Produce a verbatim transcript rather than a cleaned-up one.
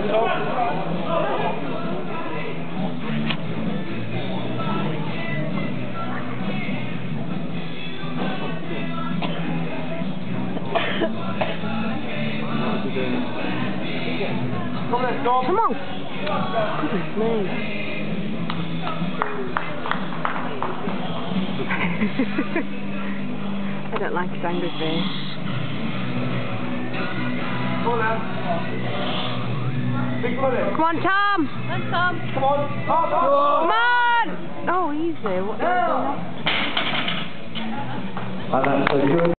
Come on! Goodness me. I don't like his angry face. Come on, Tom! Come on, Tom! Come on! Come Come on! Oh, easy. What? And that's a good